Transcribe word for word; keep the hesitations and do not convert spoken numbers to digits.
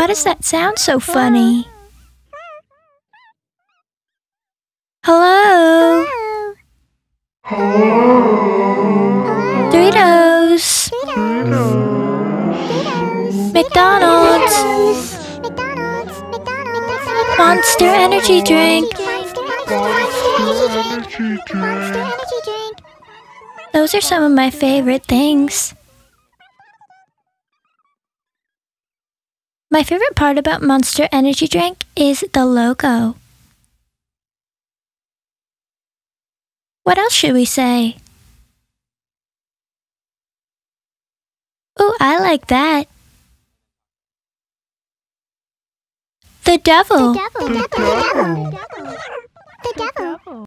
Why does that sound so funny? Hello? Doritos. McDonald's. Monster Energy Drink. Those are some of my favorite things. My favorite part about Monster Energy Drink is the logo. What else should we say? Ooh, I like that. The devil. The devil. The devil. The devil. The devil.